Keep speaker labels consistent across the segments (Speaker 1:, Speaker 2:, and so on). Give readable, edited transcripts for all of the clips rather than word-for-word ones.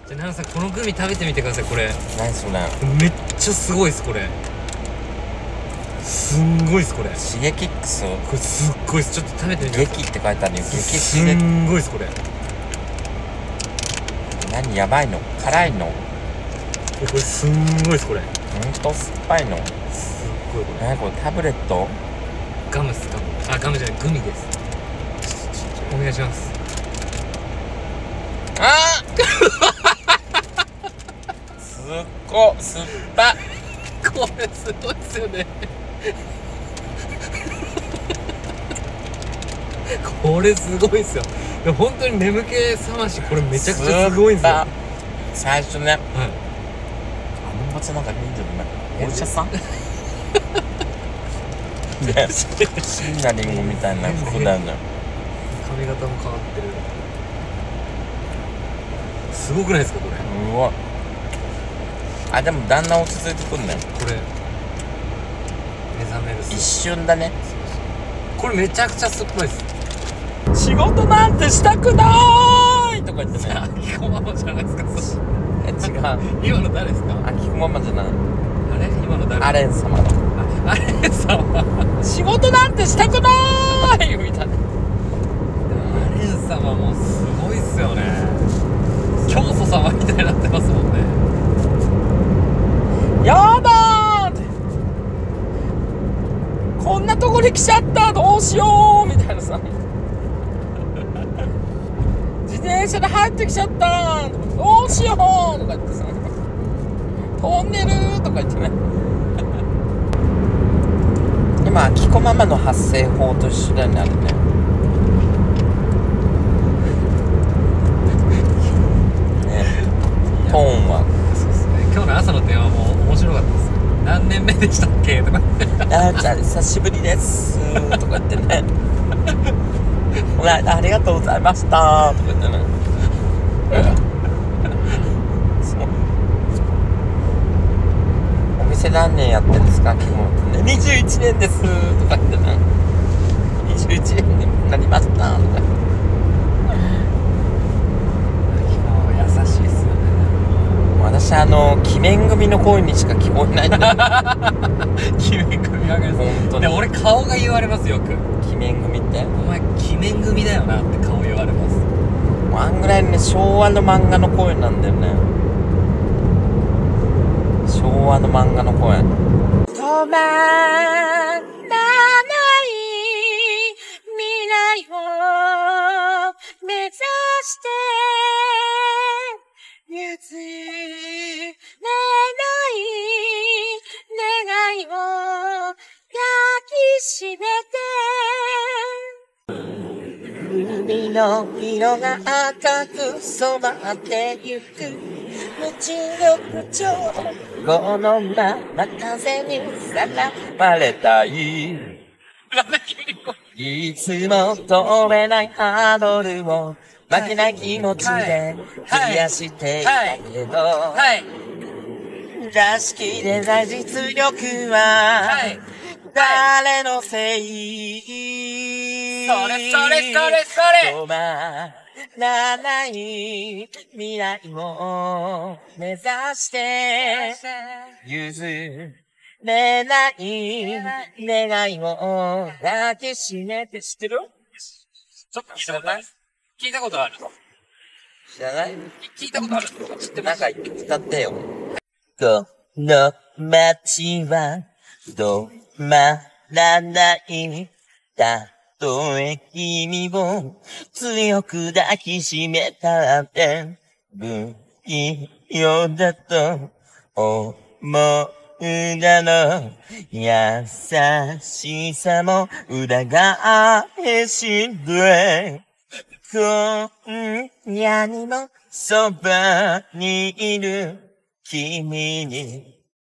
Speaker 1: じゃあ、ナナさん、このグミ食べてみてください、これ。
Speaker 2: 何それ。
Speaker 1: めっちゃすごいです、これ。すんごいです、これ。
Speaker 2: シゲキックス。
Speaker 1: これすっごいです。ちょっと食べてみてください。
Speaker 2: 激って書いてあるよ。激
Speaker 1: す
Speaker 2: シゲ。
Speaker 1: んごいです、これ。
Speaker 2: 何やばいの？辛いの？
Speaker 1: これすんごいです、これ。
Speaker 2: ほんと酸っぱいの？
Speaker 1: すっごい、これ。
Speaker 2: 何これ、タブレット？
Speaker 1: ガムっす、ガム。あ、ガムじゃない、グミです。お願いします。
Speaker 2: あーすっご酸っぱ。
Speaker 1: これすごいっすよね。これすごいっすよ。いや、本当に眠気覚まし、これめちゃくちゃすごいんすよ。
Speaker 2: 最初ね、
Speaker 1: はい。
Speaker 2: あのおばちゃんなんか変じゃない？お医者さん？ね、椎名林檎みたいな子だよね。
Speaker 1: 髪型も変わってる。すごくないですか、これ。
Speaker 2: うわ。あ、でもだんだん落ち着いてくんね。
Speaker 1: これ目覚めるっす。
Speaker 2: 一瞬だね。
Speaker 1: これめちゃくちゃ酸っぱいっす。
Speaker 2: 仕事なんてしたくないとか言ってね。
Speaker 1: あきこママじゃないですか。
Speaker 2: 違う。
Speaker 1: 今の誰ですか？
Speaker 2: あきこママじゃない。
Speaker 1: あれ今の誰？
Speaker 2: アレン様の。
Speaker 1: あれ様。
Speaker 2: 仕事なんてしたくないみたいな。
Speaker 1: アレン様もすごいっすよね。教祖様みたいになってますもんね。
Speaker 2: やだーって。こんなとこに来ちゃった、どうしようみたいなさ。自転車で入ってきちゃったー、どうしようとか言ってさ。トンネルとか言ってね。今、あきこママの発声法と一緒だよね、あれね。ね、トーンは。
Speaker 1: そうっすね。今日の朝の電話も面白かったです。何年目でしたっけとか言って。
Speaker 2: あーちゃん、久しぶりですとか言ってね。ほら、ありがとうございましたとか言ってね。お店何年やってんですか、基本ね。21年ですとか言ってね。21年になりましたとか。
Speaker 1: 優しいっすよね。
Speaker 2: 私鬼面組の声にしか聞こえないんだよ。
Speaker 1: 鬼面組わかる。
Speaker 2: 本当に。
Speaker 1: で、俺顔が言われますよく。
Speaker 2: 鬼面組って。
Speaker 1: お前鬼面組だよなって顔言われます。
Speaker 2: あんぐらいね、昭和の漫画の声なんだよね。昭和の漫画の声。止まらない未来を目指して譲れない願いを抱きしめて、海の色が赤く染まってゆく無知の口調、このまま風にさらわれたい。いつも通れないハードルを負けない気持ちでクリアしていたけど、出し切れない実力は誰のせい？
Speaker 1: それ
Speaker 2: 止まらない未来を目指して譲れない願いを抱きしめて。知ってる？
Speaker 1: ちょっと聞いたことない？聞いたことある？
Speaker 2: 知らない？
Speaker 1: 聞いたことある？知ってます？
Speaker 2: なんか歌ってよ。この街は止まらない。たとえ君を強く抱きしめたって不器用だと思うだろう。優しさも裏返しで今夜にもそばにいる君に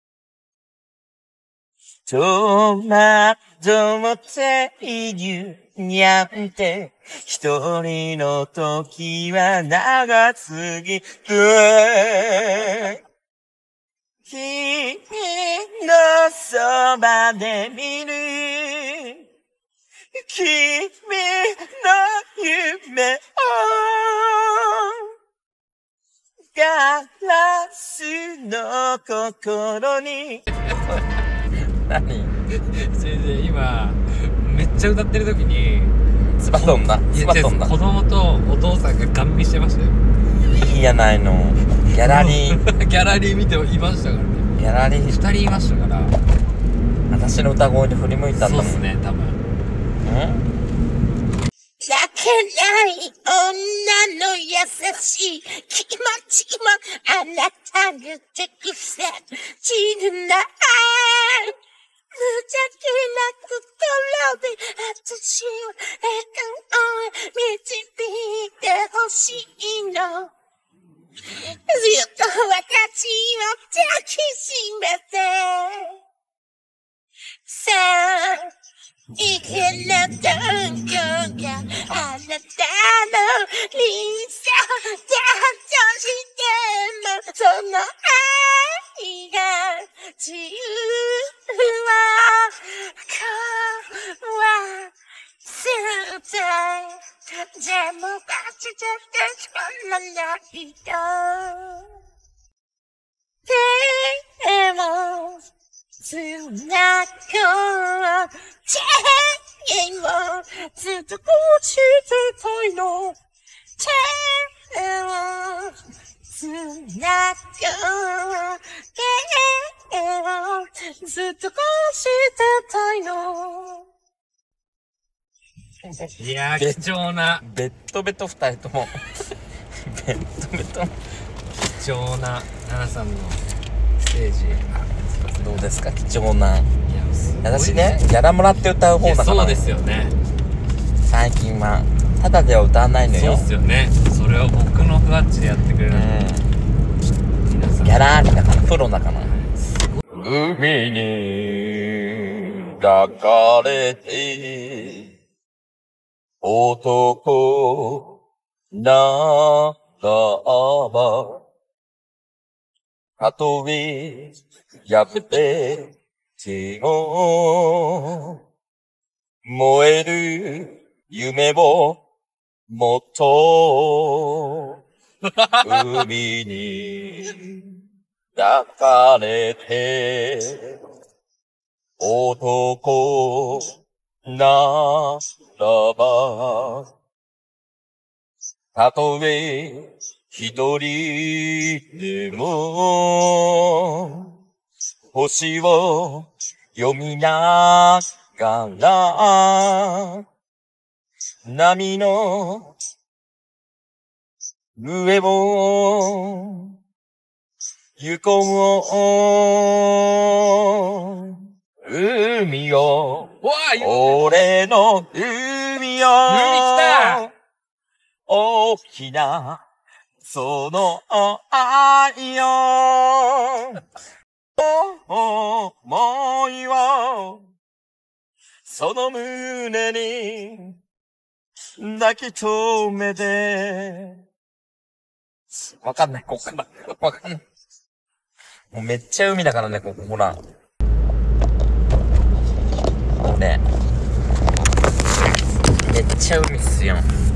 Speaker 2: 戸惑っているなんて一人の時は長すぎる。君のそばで見る君の夢をラスの心に。何？
Speaker 1: 先生、今、めっちゃ歌ってる時に、
Speaker 2: つば飛んだ。つば飛んだ。
Speaker 1: 子供とお父さんがガン見してましたよ。
Speaker 2: いいやないの。ギャラリー。
Speaker 1: ギャラリー見ていましたからね。
Speaker 2: ギャラリー。
Speaker 1: 二人いましたから。
Speaker 2: 私の歌声で振り向いたんだもん。
Speaker 1: そうっすね、多分。
Speaker 2: 泣けない女の優しい気持ちもあなたに直接知るな。無邪気な心で私を笑顔へ導いてほしいの。ずっと私を抱きしめて。さあ生きるどこがあなたの理想だとしても、その愛が自由を壊すぜ。でも私じゃしかないと。でもつなごう手をずっとこうしてたいの。手をつなごう手をずっとこうしてたいの。
Speaker 1: いやー、貴重な。
Speaker 2: ベッドベッド二人とも。ベッドベッド。
Speaker 1: 貴重な、ナナさんのステージ。
Speaker 2: どうですか、貴重な。
Speaker 1: いや、すごい
Speaker 2: 私ね、ギャラもらって歌う方だから。
Speaker 1: そうですよね。
Speaker 2: 最近は、ただでは歌わないのよ。
Speaker 1: そうっすよね。それを僕のふわっちでやってくれる。皆さん。
Speaker 2: ギャラありだから、プロだから。海に抱かれて、男ならば、たとえ破ってても、燃える夢をもっと海に抱かれて、男ならば、たとえ一人でも星を読みながら波の上を行こう。海よ、俺の海よ、大きなその愛よ、思いをその胸に抱き留めて。わかんない、ここから。わかんない。もうめっちゃ海だからね、ここ、ほら。ね。めっちゃ海っすよ。